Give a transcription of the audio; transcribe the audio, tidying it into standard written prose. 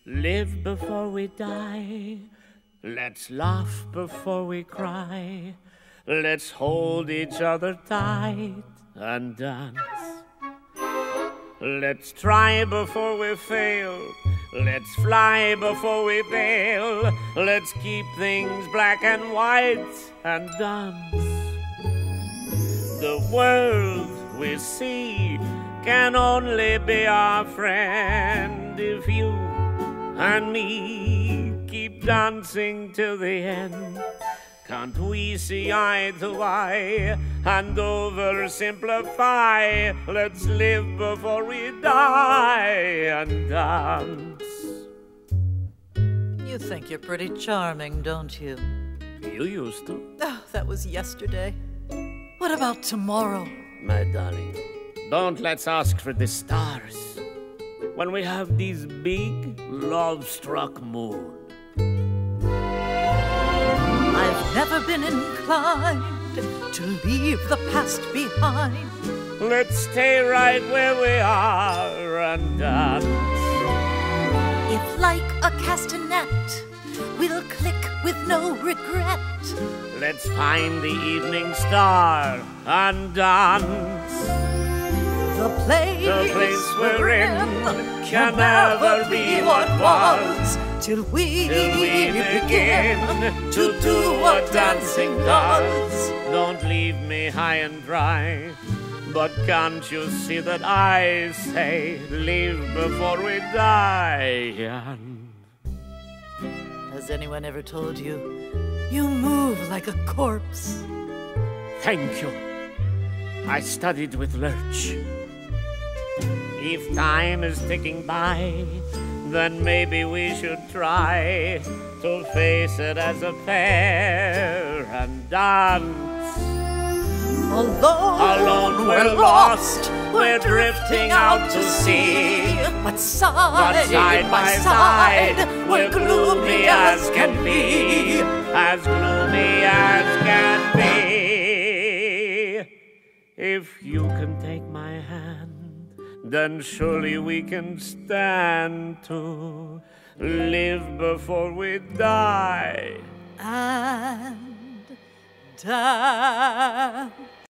live before we die. Let's laugh before we cry. Let's hold each other tight and dance. Let's try before we fail. Let's fly before we bail. Let's keep things black and white and dance. The world we see can only be our friend if you and me keep dancing till the end. Can't we see eye to eye and oversimplify? Let's live before we die and dance. You think you're pretty charming, don't you? You used to. Oh, that was yesterday. What about tomorrow? My darling, don't let's ask for the stars when we have this big, love-struck moon. I've never been inclined to leave the past behind. Let's stay right where we are and dance. If like a castanet, we'll click with no regret. Let's find the evening star and dance. The place we're in can never be what was, till we begin to do what dancing does. Don't leave me high and dry, but can't you see that I say live before we die? Has anyone ever told you you move like a corpse? Thank you. I studied with Lurch. If time is ticking by, then maybe we should try to face it as a pair and dance. Alone we're lost, we're drifting out to sea. But side by side, we're gloomy as can be. As gloomy as can be. If you can take my hand, then surely we can stand to live before we die and dance.